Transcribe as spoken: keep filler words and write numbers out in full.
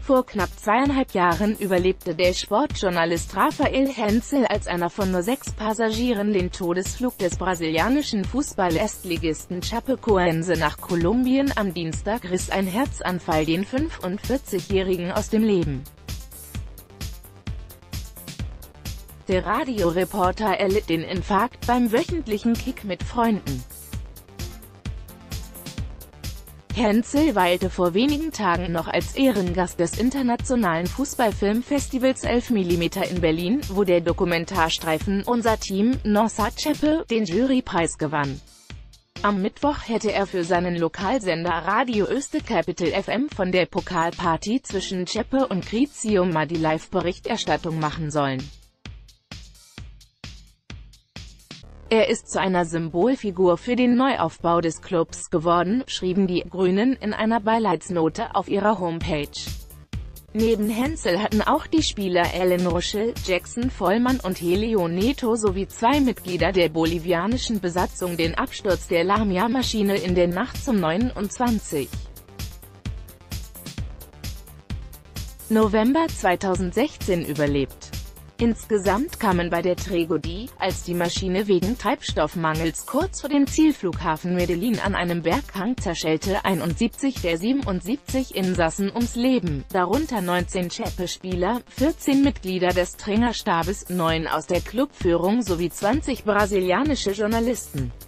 Vor knapp zweieinhalb Jahren überlebte der Sportjournalist Rafael Hensel als einer von nur sechs Passagieren den Todesflug des brasilianischen Fußball-Erstligisten Chapecoense nach Kolumbien. Am Dienstag riss ein Herzanfall den fünfundvierzigjährigen aus dem Leben. Der Radioreporter erlitt den Infarkt beim wöchentlichen Kick mit Freunden. Hensel weilte vor wenigen Tagen noch als Ehrengast des internationalen Fußballfilmfestivals elf Millimeter in Berlin, wo der Dokumentarstreifen Unser Team, Nossa Chape, den Jurypreis gewann. Am Mittwoch hätte er für seinen Lokalsender Radio Öste Capital F M von der Pokalparty zwischen Chape und Criciúma die Live-Berichterstattung machen sollen. Er ist zu einer Symbolfigur für den Neuaufbau des Clubs geworden, schrieben die Grünen in einer Beileidsnote auf ihrer Homepage. Neben Hensel hatten auch die Spieler Alan Ruschel, Jackson Vollmann und Helio Neto sowie zwei Mitglieder der bolivianischen Besatzung den Absturz der Lamia-Maschine in der Nacht zum neunundzwanzigsten November zweitausendsechzehn überlebt. Insgesamt kamen bei der Tragödie, als die Maschine wegen Treibstoffmangels kurz vor dem Zielflughafen Medellin an einem Berghang zerschellte, einundsiebzig der siebenundsiebzig Insassen ums Leben, darunter neunzehn Chape-Spieler, vierzehn Mitglieder des Trainerstabes, neun aus der Clubführung sowie zwanzig brasilianische Journalisten.